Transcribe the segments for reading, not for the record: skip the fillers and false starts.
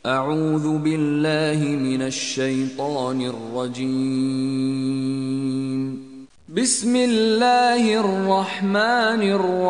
أعوذ بالله من الشيطان الرجيم بسم الله الرحمن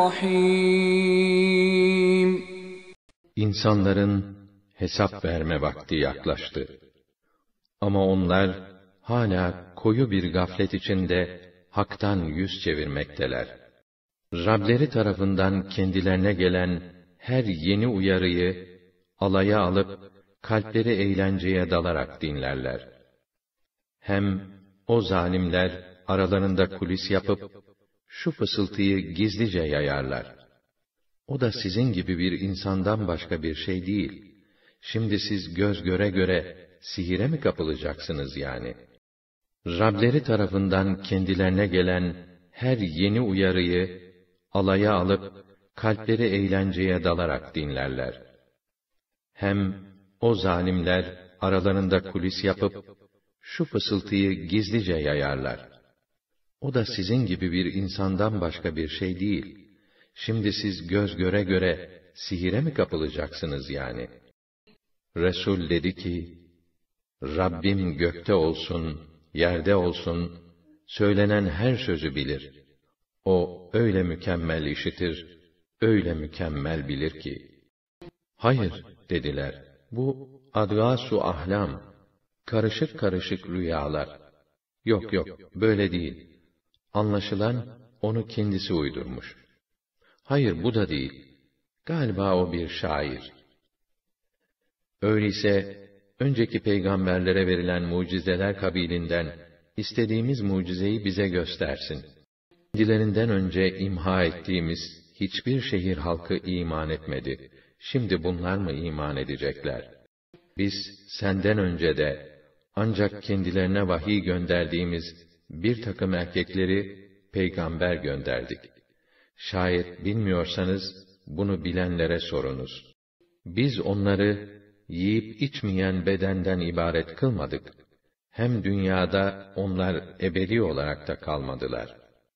الرحيم İnsanların hesap verme vakti yaklaştı. Ama onlar hala koyu bir gaflet içinde haktan yüz çevirmekteler. Rableri tarafından kendilerine gelen her yeni uyarıyı alaya alıp kalpleri eğlenceye dalarak dinlerler. Hem o zalimler aralarında kulis yapıp şu fısıltıyı gizlice yayarlar. O da sizin gibi bir insandan başka bir şey değil. Şimdi siz göz göre göre sihire mi kapılacaksınız yani? Rableri tarafından kendilerine gelen her yeni uyarıyı alaya alıp kalpleri eğlenceye dalarak dinlerler. Hem o zalimler aralarında kulis yapıp şu fısıltıyı gizlice yayarlar. O da sizin gibi bir insandan başka bir şey değil. Şimdi siz göz göre göre sihire mi kapılacaksınız yani? Resul dedi ki, Rabbim gökte olsun, yerde olsun, söylenen her sözü bilir. O öyle mükemmel işitir, öyle mükemmel bilir ki. Hayır dediler, bu adgâs-ı ahlam, karışık karışık rüyalar. Yok yok, böyle değil. Anlaşılan onu kendisi uydurmuş. Hayır bu da değil. Galiba o bir şair. Öyleyse önceki peygamberlere verilen mucizeler kabilinden istediğimiz mucizeyi bize göstersin. Kendilerinden önce imha ettiğimiz hiçbir şehir halkı iman etmedi. Şimdi bunlar mı iman edecekler? Biz senden önce de ancak kendilerine vahiy gönderdiğimiz bir takım erkekleri peygamber gönderdik. Şayet bilmiyorsanız bunu bilenlere sorunuz. Biz onları yiyip içmeyen bedenden ibaret kılmadık. Hem dünyada onlar ebedi olarak da kalmadılar.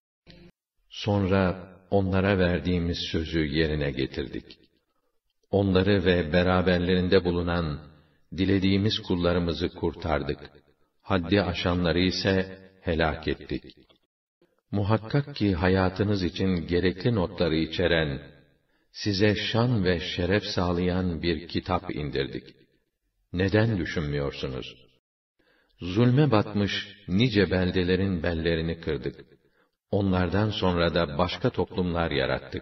Sonra onlara verdiğimiz sözü yerine getirdik. Onları ve beraberlerinde bulunan dilediğimiz kullarımızı kurtardık. Haddi aşanları ise helak ettik. Muhakkak ki hayatınız için gerekli notları içeren, size şan ve şeref sağlayan bir kitap indirdik. Neden düşünmüyorsunuz? Zulme batmış nice beldelerin bellerini kırdık. Onlardan sonra da başka toplumlar yarattık.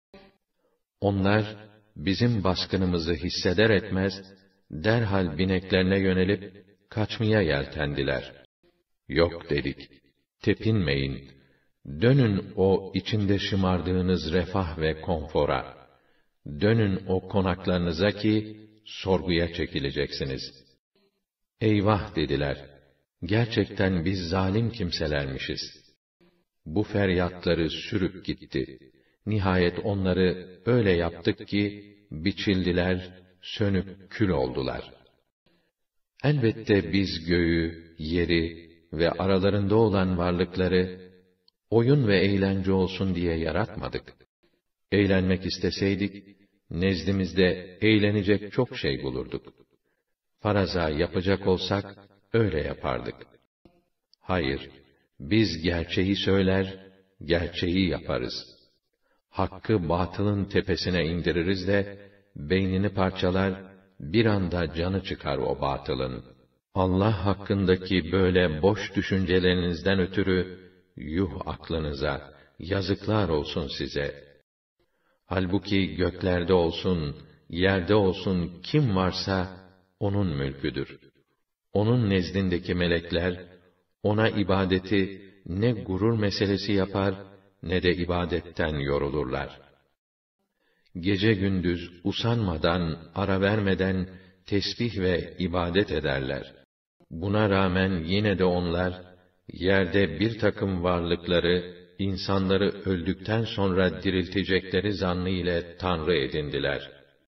Onlar, bizim baskınımızı hisseder etmez, derhal bineklerine yönelip, kaçmaya yeltendiler. Yok dedik, tepinmeyin, dönün o içinde şımardığınız refah ve konfora, dönün o konaklarınıza ki, sorguya çekileceksiniz. Eyvah dediler, gerçekten biz zalim kimselermişiz. Bu feryatları sürüp gitti. Nihayet onları öyle yaptık ki, biçildiler, sönüp kül oldular. Elbette biz göğü, yeri ve aralarında olan varlıkları, oyun ve eğlence olsun diye yaratmadık. Eğlenmek isteseydik, nezdimizde eğlenecek çok şey bulurduk. Faraza yapacak olsak, öyle yapardık. Hayır, biz gerçeği söyler, gerçeği yaparız. Hakkı batılın tepesine indiririz de, beynini parçalar, bir anda canı çıkar o batılın. Allah hakkındaki böyle boş düşüncelerinizden ötürü, yuh aklınıza, yazıklar olsun size. Halbuki göklerde olsun, yerde olsun kim varsa, onun mülküdür. Onun nezdindeki melekler, ona ibadeti ne gurur meselesi yapar, ne de ibadetten yorulurlar. Gece gündüz usanmadan, ara vermeden tesbih ve ibadet ederler. Buna rağmen yine de onlar, yerde bir takım varlıkları, insanları öldükten sonra diriltecekleri zannı ile Tanrı edindiler.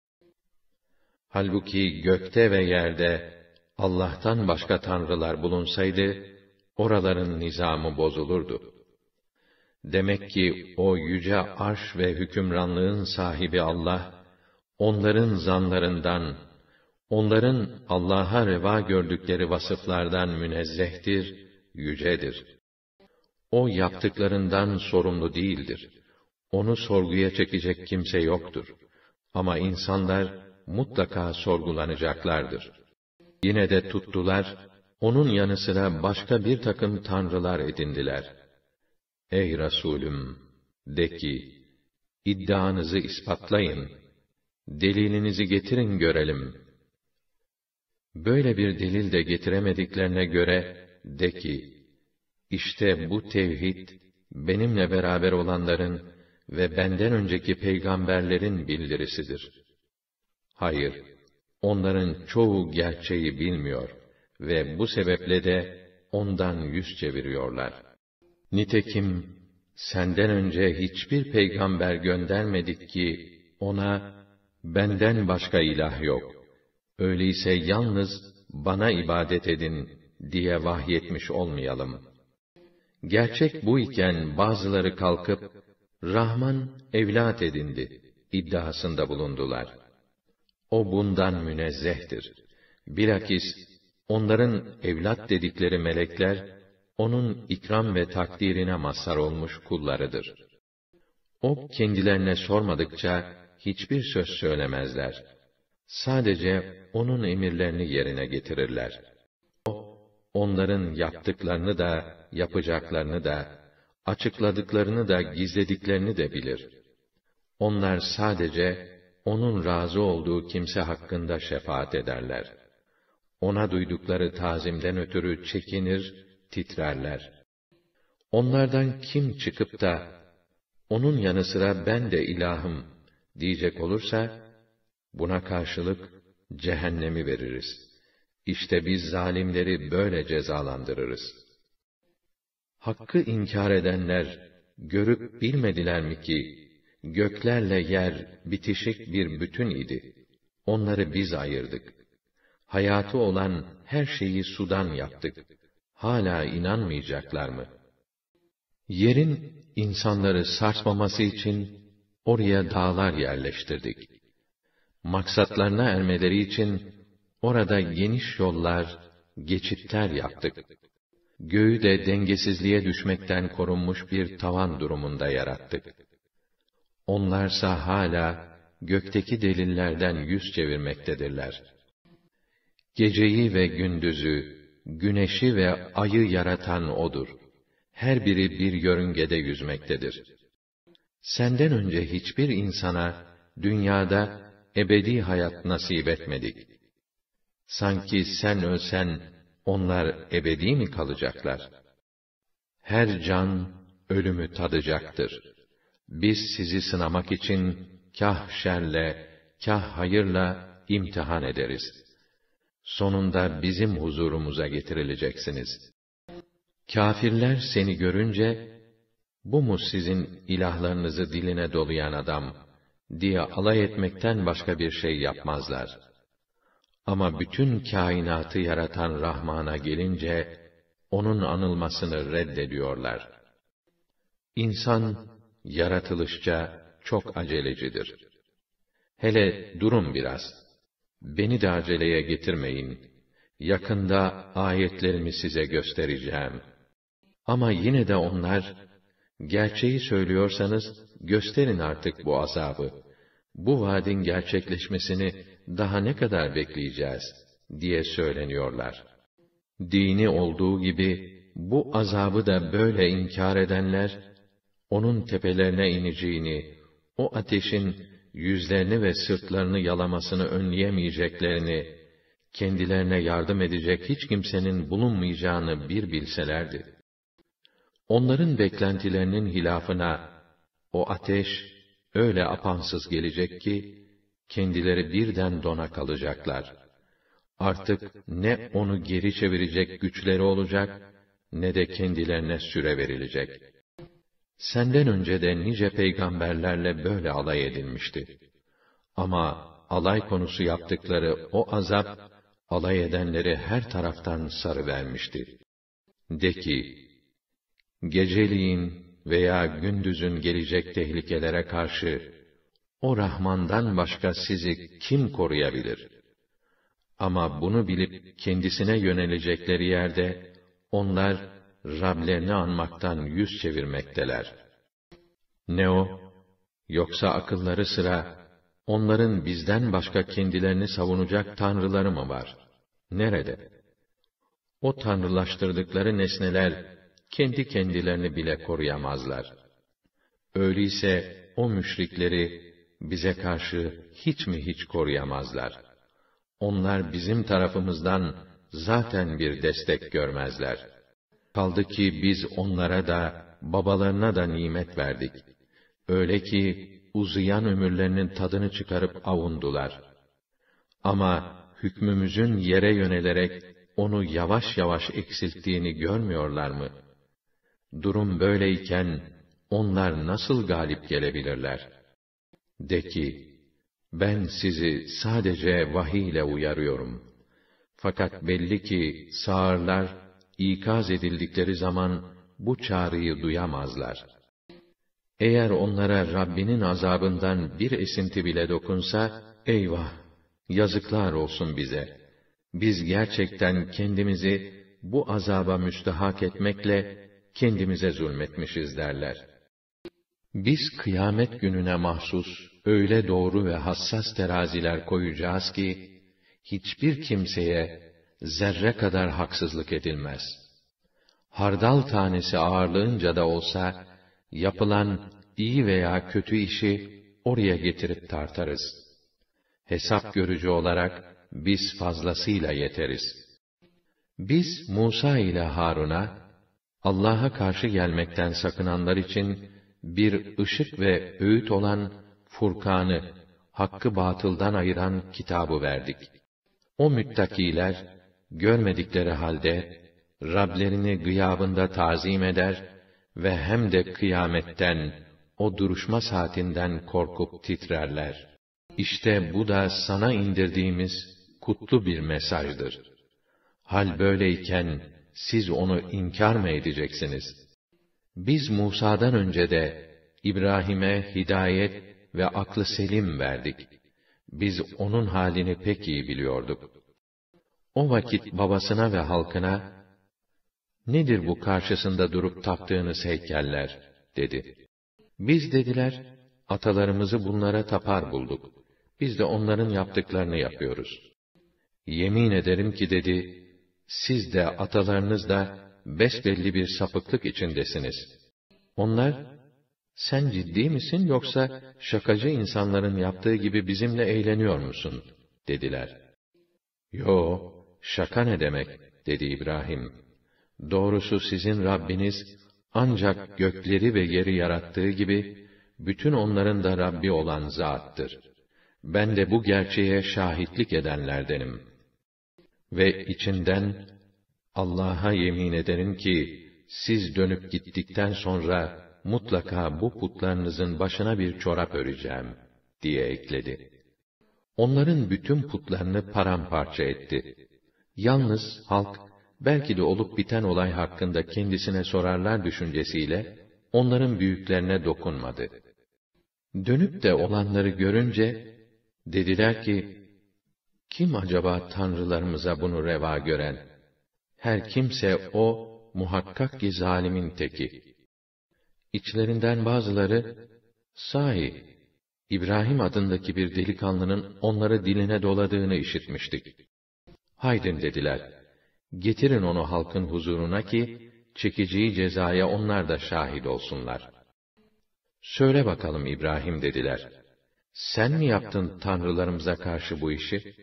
Halbuki gökte ve yerde, Allah'tan başka tanrılar bulunsaydı, oraların nizamı bozulurdu. Demek ki o yüce arş ve hükümranlığın sahibi Allah, onların zanlarından, Onların Allah'a reva gördükleri vasıflardan münezzehtir, yücedir. O yaptıklarından sorumlu değildir. Onu sorguya çekecek kimse yoktur. Ama insanlar mutlaka sorgulanacaklardır. Yine de tuttular, onun yanı sıra başka bir takım tanrılar edindiler. Ey Resulüm! De ki, iddianızı ispatlayın, delilinizi getirin görelim. Böyle bir delil de getiremediklerine göre, de ki, İşte bu tevhid, benimle beraber olanların ve benden önceki peygamberlerin bildirisidir. Hayır, onların çoğu gerçeği bilmiyor ve bu sebeple de ondan yüz çeviriyorlar. Nitekim, senden önce hiçbir peygamber göndermedik ki, ona, benden başka ilah yok, öyleyse yalnız bana ibadet edin diye vahyetmiş olmayalım. Gerçek bu iken bazıları kalkıp, Rahman evlat edindi iddiasında bulundular. O bundan münezzehtir. Bilakis, onların evlat dedikleri melekler, onun ikram ve takdirine mazhar olmuş kullarıdır. O kendilerine sormadıkça hiçbir söz söylemezler. Sadece onun emirlerini yerine getirirler. O, onların yaptıklarını da, yapacaklarını da, açıkladıklarını da, gizlediklerini de bilir. Onlar sadece, onun razı olduğu kimse hakkında şefaat ederler. Ona duydukları tazimden ötürü çekinir, titrerler. Onlardan kim çıkıp da, onun yanı sıra ben de ilahım diyecek olursa, buna karşılık cehennemi veririz. İşte biz zalimleri böyle cezalandırırız. Hakkı inkar edenler, görüp bilmediler mi ki, göklerle yer bitişik bir bütün idi. Onları biz ayırdık. Hayatı olan her şeyi sudan yaptık. Hala inanmayacaklar mı? Yerin insanları sarsmaması için oraya dağlar yerleştirdik. Maksatlarına ermeleri için orada geniş yollar, geçitler yaptık. Göğü de dengesizliğe düşmekten korunmuş bir tavan durumunda yarattık. Onlarsa hala gökteki delillerden yüz çevirmektedirler. Geceyi ve gündüzü, güneşi ve ayı yaratan O'dur. Her biri bir yörüngede yüzmektedir. Senden önce hiçbir insana dünyada ebedi hayat nasip etmedik. Sanki sen ölsen onlar ebedi mi kalacaklar? Her can ölümü tadacaktır. Biz sizi sınamak için kâh şerle, kâh hayırla imtihan ederiz. Sonunda bizim huzurumuza getirileceksiniz. Kâfirler seni görünce, bu mu sizin ilahlarınızı diline dolayan adam diye alay etmekten başka bir şey yapmazlar. Ama bütün kainatı yaratan Rahman'a gelince, onun anılmasını reddediyorlar. İnsan, yaratılışça çok acelecidir. Hele durun biraz, beni de aceleye getirmeyin, yakında ayetlerimi size göstereceğim. Ama yine de onlar, gerçeği söylüyorsanız, gösterin artık bu azabı, bu vaadin gerçekleşmesini daha ne kadar bekleyeceğiz, diye söyleniyorlar. Dini olduğu gibi, bu azabı da böyle inkar edenler, onun tepelerine ineceğini, o ateşin yüzlerini ve sırtlarını yalamasını önleyemeyeceklerini, kendilerine yardım edecek hiç kimsenin bulunmayacağını bir bilselerdi. Onların beklentilerinin hilafına, o ateş öyle apansız gelecek ki, kendileri birden dona kalacaklar. Artık ne onu geri çevirecek güçleri olacak, ne de kendilerine süre verilecek. Senden önce de nice peygamberlerle böyle alay edilmişti. Ama alay konusu yaptıkları o azap, alay edenleri her taraftan sarıvermişti. De ki, geceliğin veya gündüzün gelecek tehlikelere karşı, o Rahman'dan başka sizi kim koruyabilir? Ama bunu bilip kendisine yönelecekleri yerde, onlar Rablerini anmaktan yüz çevirmekteler. Ne o? Yoksa akılları sıra, onların bizden başka kendilerini savunacak tanrıları mı var? Nerede? O tanrılaştırdıkları nesneler, kendi kendilerini bile koruyamazlar. Öyleyse o müşrikleri bize karşı hiç mi hiç koruyamazlar? Onlar bizim tarafımızdan zaten bir destek görmezler. Kaldı ki biz onlara da, babalarına da nimet verdik. Öyle ki, uzayan ömürlerinin tadını çıkarıp avundular. Ama hükmümüzün yere yönelerek, onu yavaş yavaş eksilttiğini görmüyorlar mı? Durum böyleyken, onlar nasıl galip gelebilirler? De ki, ben sizi sadece vahiy ile uyarıyorum. Fakat belli ki sağırlar, ikaz edildikleri zaman bu çağrıyı duyamazlar. Eğer onlara Rabbinin azabından bir esinti bile dokunsa, eyvah! Yazıklar olsun bize! Biz gerçekten kendimizi bu azaba müstahak etmekle kendimize zulmetmişiz derler. Biz kıyamet gününe mahsus öyle doğru ve hassas teraziler koyacağız ki, hiçbir kimseye zerre kadar haksızlık edilmez. Hardal tanesi ağırlığınca da olsa, yapılan iyi veya kötü işi oraya getirip tartarız. Hesap görücü olarak biz fazlasıyla yeteriz. Biz Musa ile Harun'a, Allah'a karşı gelmekten sakınanlar için bir ışık ve öğüt olan Furkan'ı, hakkı batıldan ayıran kitabı verdik. O müttakiler, görmedikleri halde, Rablerini gıyabında tazim eder ve hem de kıyametten, o duruşma saatinden korkup titrerler. İşte bu da sana indirdiğimiz kutlu bir mesajdır. Hal böyleyken, siz onu inkar mı edeceksiniz? Biz Musa'dan önce de, İbrahim'e hidayet ve aklı selim verdik. Biz onun halini pek iyi biliyorduk. O vakit babasına ve halkına, nedir bu karşısında durup taptığınız heykeller? Dedi. Biz dediler, atalarımızı bunlara tapar bulduk. Biz de onların yaptıklarını yapıyoruz. Yemin ederim ki dedi, siz de atalarınız da besbelli bir sapıklık içindesiniz. Onlar, sen ciddi misin yoksa şakacı insanların yaptığı gibi bizimle eğleniyor musun? Dediler. Yo, şaka ne demek? Dedi İbrahim. Doğrusu sizin Rabbiniz, ancak gökleri ve yeri yarattığı gibi, bütün onların da Rabbi olan Zat'tır. Ben de bu gerçeğe şahitlik edenlerdenim. Ve içinden, Allah'a yemin ederim ki, siz dönüp gittikten sonra, mutlaka bu putlarınızın başına bir çorap öreceğim, diye ekledi. Onların bütün putlarını paramparça etti. Yalnız halk, belki de olup biten olay hakkında kendisine sorarlar düşüncesiyle, onların büyüklerine dokunmadı. Dönüp de olanları görünce, dediler ki, kim acaba tanrılarımıza bunu reva gören? Her kimse o, muhakkak ki zalimin teki. İçlerinden bazıları, sahi, İbrahim adındaki bir delikanlının onları diline doladığını işitmiştik. Haydin dediler, getirin onu halkın huzuruna ki, çekeceği cezaya onlar da şahit olsunlar. Söyle bakalım İbrahim dediler, sen mi yaptın tanrılarımıza karşı bu işi?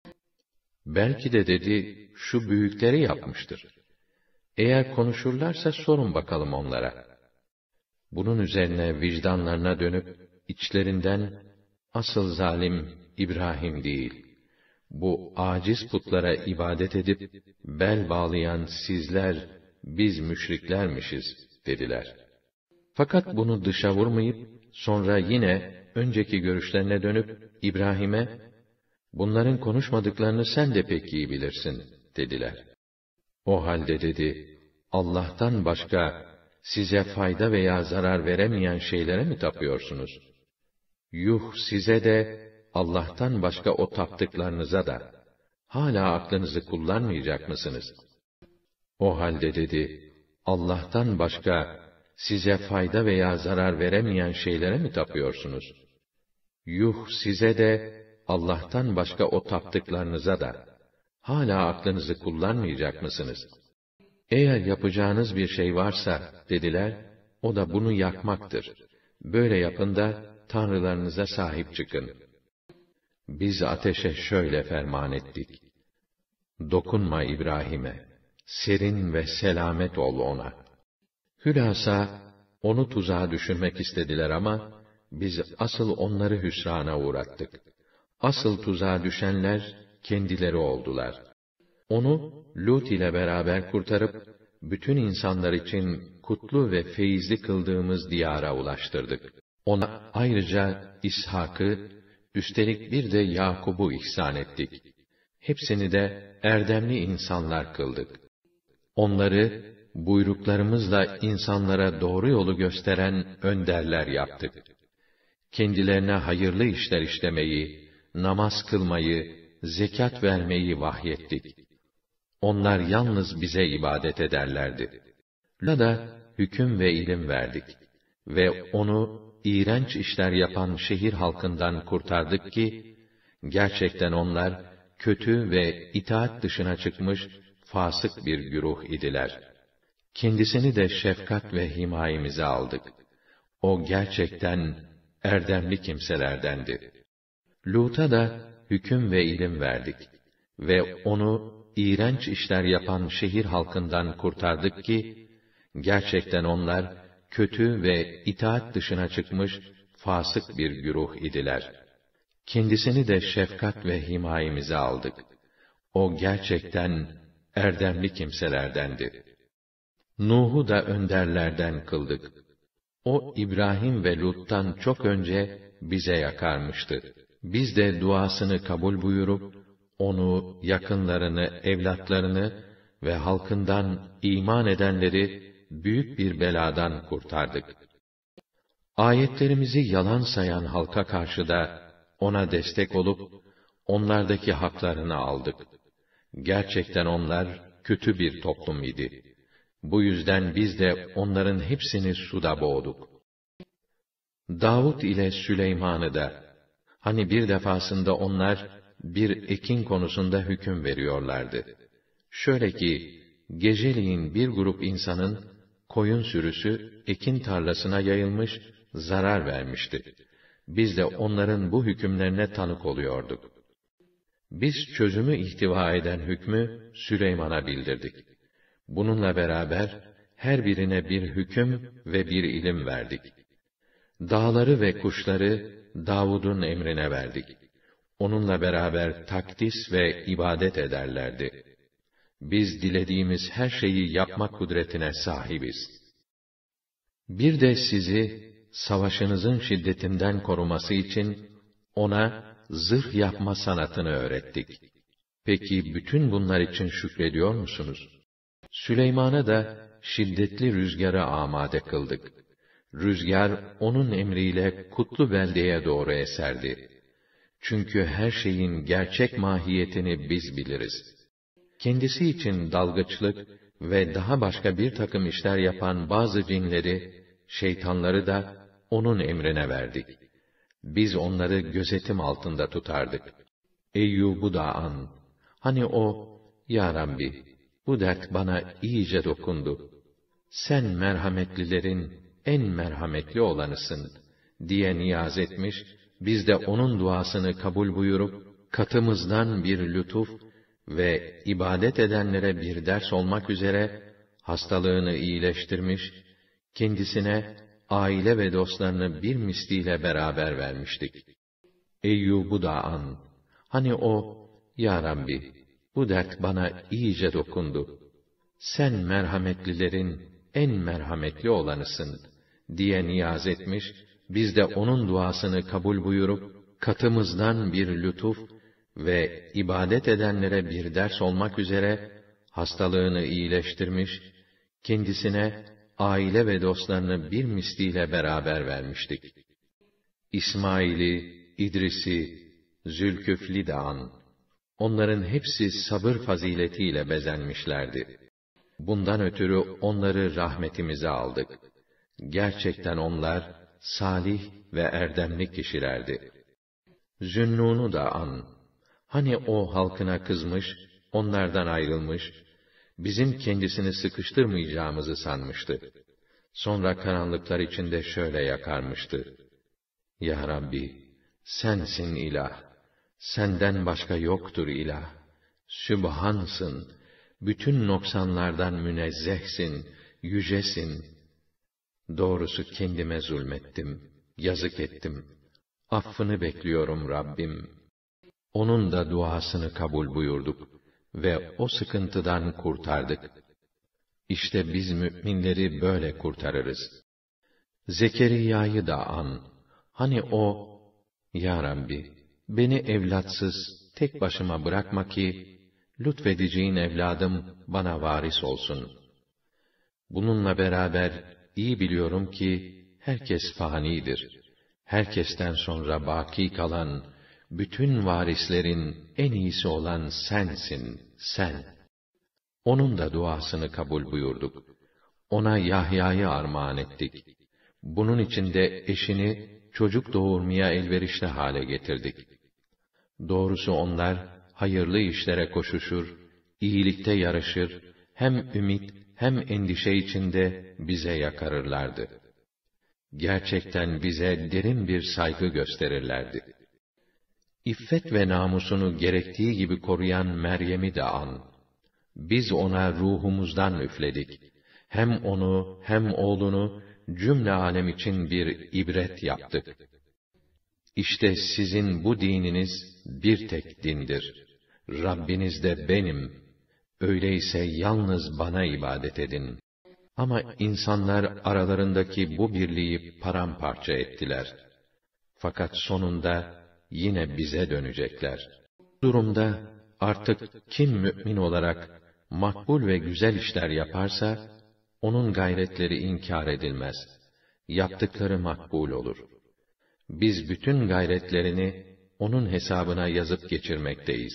Belki de dedi, şu büyükleri yapmıştır. Eğer konuşurlarsa sorun bakalım onlara. Bunun üzerine vicdanlarına dönüp, içlerinden, asıl zalim İbrahim değil, bu aciz putlara ibadet edip, bel bağlayan sizler, biz müşriklermişiz, dediler. Fakat bunu dışa vurmayıp, sonra yine, önceki görüşlerine dönüp, İbrahim'e, bunların konuşmadıklarını sen de pek iyi bilirsin, dediler. O halde dedi, Allah'tan başka, size fayda veya zarar veremeyen şeylere mi tapıyorsunuz? Yuh size de, Allah'tan başka o taptıklarınıza da. hala aklınızı kullanmayacak mısınız? O halde dedi, Allah'tan başka size fayda veya zarar veremeyen şeylere mi tapıyorsunuz? Yuh size de, Allah'tan başka o taptıklarınıza da, hala aklınızı kullanmayacak mısınız? Eğer yapacağınız bir şey varsa, dediler, o da bunu yakmaktır. Böyle yapın da, tanrılarınıza sahip çıkın. Biz ateşe şöyle ferman ettik: dokunma İbrahim'e, serin ve selamet ol ona. Hülasa, onu tuzağa düşürmek istediler ama, biz asıl onları hüsrana uğrattık. Asıl tuzağa düşenler, kendileri oldular. Onu, Lut ile beraber kurtarıp, bütün insanlar için kutlu ve feyizli kıldığımız diyara ulaştırdık. Ona ayrıca İshak'ı, üstelik bir de Yakub'u ihsan ettik. Hepsini de erdemli insanlar kıldık. Onları, buyruklarımızla insanlara doğru yolu gösteren önderler yaptık. Kendilerine hayırlı işler işlemeyi, namaz kılmayı, zekat vermeyi vahyettik. Onlar yalnız bize ibadet ederlerdi. Lut'a da hüküm ve ilim verdik. Ve onu, iğrenç işler yapan şehir halkından kurtardık ki, gerçekten onlar, kötü ve itaat dışına çıkmış, fasık bir güruh idiler. Kendisini de şefkat ve himayemize aldık. O gerçekten erdemli kimselerdendi. Lut'a da hüküm ve ilim verdik. Ve onu, iğrenç işler yapan şehir halkından kurtardık ki, gerçekten onlar, kötü ve itaat dışına çıkmış, fasık bir güruh idiler. Kendisini de şefkat ve himayemize aldık. O gerçekten erdemli kimselerdendi. Nuh'u da önderlerden kıldık. O İbrahim ve Lut'tan çok önce bize yakarmıştı. Biz de duasını kabul buyurup, onu, yakınlarını, evlatlarını ve halkından iman edenleri büyük bir beladan kurtardık. Ayetlerimizi yalan sayan halka karşı da ona destek olup, onlardaki haklarını aldık. Gerçekten onlar kötü bir toplum idi. Bu yüzden biz de onların hepsini suda boğduk. Davud ile Süleyman'ı da, hani bir defasında onlar, bir ekin konusunda hüküm veriyorlardı. Şöyle ki, geceliğin bir grup insanın, koyun sürüsü, ekin tarlasına yayılmış, zarar vermişti. Biz de onların bu hükümlerine tanık oluyorduk. Biz çözümü ihtiva eden hükmü, Süleyman'a bildirdik. Bununla beraber, her birine bir hüküm ve bir ilim verdik. Dağları ve kuşları, Davud'un emrine verdik. Onunla beraber takdis ve ibadet ederlerdi. Biz dilediğimiz her şeyi yapma kudretine sahibiz. Bir de sizi, savaşınızın şiddetinden koruması için, ona zırh yapma sanatını öğrettik. Peki bütün bunlar için şükrediyor musunuz? Süleyman'a da şiddetli rüzgara amade kıldık. Rüzgar, onun emriyle kutlu beldeye doğru eserdi. Çünkü her şeyin gerçek mahiyetini biz biliriz. Kendisi için dalgıçlık ve daha başka bir takım işler yapan bazı cinleri, şeytanları da onun emrine verdik. Biz onları gözetim altında tutardık. Eyyub'u da an. Hani o, Ya Rabbi, bu dert bana iyice dokundu. Sen merhametlilerin en merhametli olanısın, diye niyaz etmiş, biz de onun duasını kabul buyurup, katımızdan bir lütuf ve ibadet edenlere bir ders olmak üzere, hastalığını iyileştirmiş, kendisine, aile ve dostlarını bir misliyle beraber vermiştik. Eyyub'u da an. Hani o, Ya Rabbi, bu dert bana iyice dokundu. Sen merhametlilerin en merhametli olanısın, diye niyaz etmiş, biz de onun duasını kabul buyurup, katımızdan bir lütuf ve ibadet edenlere bir ders olmak üzere, hastalığını iyileştirmiş, kendisine, aile ve dostlarını bir misliyle beraber vermiştik. İsmail'i, İdris'i, Zülküfl'i de an. onların hepsi sabır faziletiyle bezenmişlerdi. Bundan ötürü onları rahmetimize aldık. Gerçekten onlar salih ve erdemli kişilerdi. Zünnûn'u da an. Hani o halkına kızmış, onlardan ayrılmış, bizim kendisini sıkıştırmayacağımızı sanmıştı. Sonra karanlıklar içinde şöyle yakarmıştı: Ya Rabbi, sensin ilah, senden başka yoktur ilah. Sübhansın, bütün noksanlardan münezzehsin, yücesin. Doğrusu kendime zulmettim, yazık ettim. Affını bekliyorum Rabbim. Onun da duasını kabul buyurduk ve o sıkıntıdan kurtardık. İşte biz müminleri böyle kurtarırız. Zekeriya'yı da an. Hani o, Ya Rabbi, beni evlatsız, tek başıma bırakma ki, lütfedeceğin evladım bana varis olsun. Bununla beraber iyi biliyorum ki, herkes fanidir. Herkesten sonra baki kalan, bütün varislerin en iyisi olan sensin, sen. Onun da duasını kabul buyurduk. Ona Yahya'yı armağan ettik. Bunun için de eşini çocuk doğurmaya elverişli hale getirdik. Doğrusu onlar hayırlı işlere koşuşur, iyilikte yarışır, hem ümit hem endişe içinde bize yakarırlardı. Gerçekten bize derin bir saygı gösterirlerdi. İffet ve namusunu gerektiği gibi koruyan Meryem'i de an. Biz ona ruhumuzdan üfledik. Hem onu hem oğlunu cümle alem için bir ibret yaptık. İşte sizin bu dininiz bir tek dindir. Rabbiniz de benim. Öyleyse yalnız bana ibadet edin. Ama insanlar aralarındaki bu birliği paramparça ettiler. Fakat sonunda yine bize dönecekler. Bu durumda artık kim mümin olarak makbul ve güzel işler yaparsa, onun gayretleri inkar edilmez. Yaptıkları makbul olur. Biz bütün gayretlerini onun hesabına yazıp geçirmekteyiz.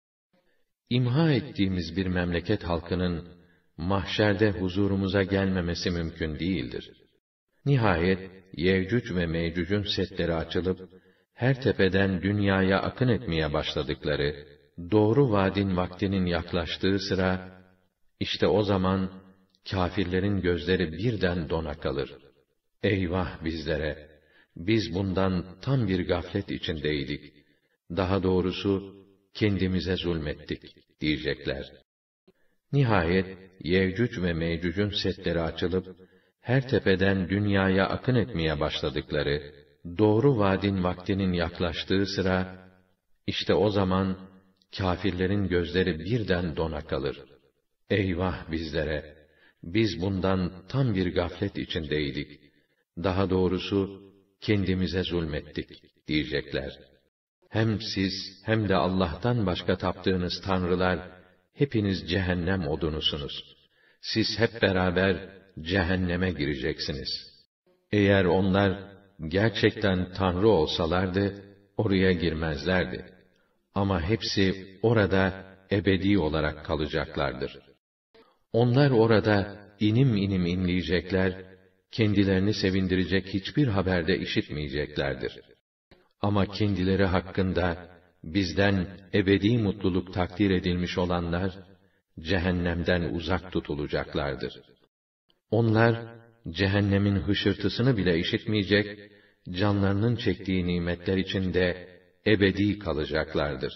İmha ettiğimiz bir memleket halkının mahşerde huzurumuza gelmemesi mümkün değildir. Nihayet Yevcüc ve Mevcüc'ün setleri açılıp her tepeden dünyaya akın etmeye başladıkları, doğru vaadin vaktinin yaklaştığı sıra, işte o zaman kâfirlerin gözleri birden dona kalır. Eyvah bizlere! Biz bundan tam bir gaflet içindeydik. Daha doğrusu kendimize zulmettik diyecekler. Nihayet Yevcüc ve Mevcüc'ün setleri açılıp her tepeden dünyaya akın etmeye başladıkları, doğru vaadin vaktinin yaklaştığı sıra, işte o zaman kâfirlerin gözleri birden dona kalır. Eyvah bizlere! Biz bundan tam bir gaflet içindeydik. Daha doğrusu kendimize zulmettik diyecekler. Hem siz hem de Allah'tan başka taptığınız tanrılar hepiniz cehennem odunusunuz. Siz hep beraber cehenneme gireceksiniz. Eğer onlar gerçekten tanrı olsalardı oraya girmezlerdi. Ama hepsi orada ebedi olarak kalacaklardır. Onlar orada inim inim inleyecekler, kendilerini sevindirecek hiçbir haberde işitmeyeceklerdir. Ama kendileri hakkında bizden ebedi mutluluk takdir edilmiş olanlar, cehennemden uzak tutulacaklardır. Onlar, cehennemin hışırtısını bile işitmeyecek, canlarının çektiği nimetler içinde ebedi kalacaklardır.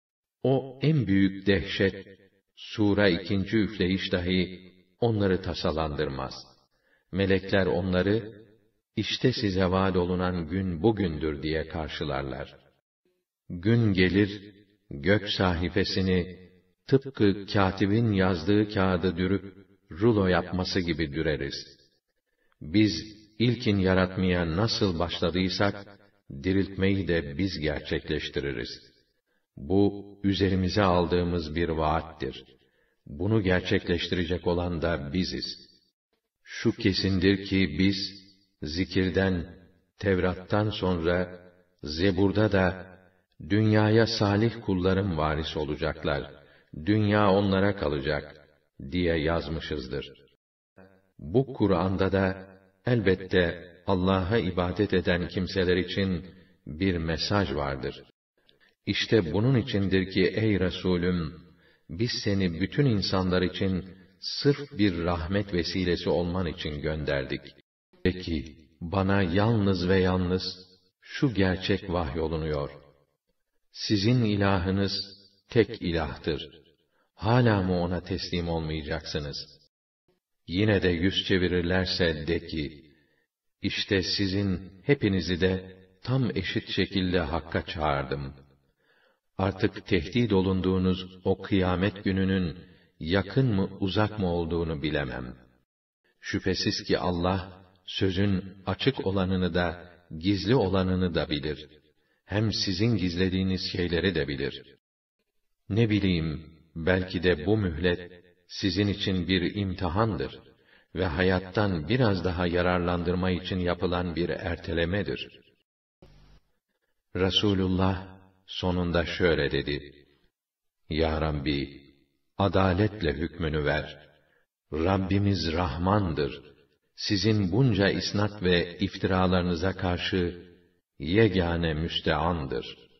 O en büyük dehşet, sura 2. üfleyiş dahi onları tasalandırmaz. Melekler onları, işte size vaad olunan gün bugündür diye karşılarlar. Gün gelir, gök sahifesini, tıpkı katibin yazdığı kağıdı dürüp, rulo yapması gibi düreriz. Biz, ilkin yaratmaya nasıl başladıysak, diriltmeyi de biz gerçekleştiririz. Bu, üzerimize aldığımız bir vaattir. Bunu gerçekleştirecek olan da biziz. Şu kesindir ki biz, zikirden, Tevrat'tan sonra, Zebur'da da, dünyaya salih kullarım varis olacaklar, dünya onlara kalacak diye yazmışızdır. Bu Kur'an'da da elbette Allah'a ibadet eden kimseler için bir mesaj vardır. İşte bunun içindir ki ey Resulüm, biz seni bütün insanlar için sırf bir rahmet vesilesi olman için gönderdik. Peki, bana yalnız ve yalnız şu gerçek vahyolunuyor. Sizin ilahınız tek ilahtır. Hala mı ona teslim olmayacaksınız? Yine de yüz çevirirlerse de ki, İşte sizin hepinizi de tam eşit şekilde Hakk'a çağırdım. Artık tehdit olunduğunuz o kıyamet gününün yakın mı uzak mı olduğunu bilemem. Şüphesiz ki Allah, sözün açık olanını da, gizli olanını da bilir. Hem sizin gizlediğiniz şeyleri de bilir. Ne bileyim, belki de bu mühlet, sizin için bir imtihandır ve hayattan biraz daha yararlandırma için yapılan bir ertelemedir. Resulullah sonunda şöyle dedi: Ya Rabbi, adaletle hükmünü ver. Rabbimiz Rahmandır. Sizin bunca isnat ve iftiralarınıza karşı yegane müsteandır.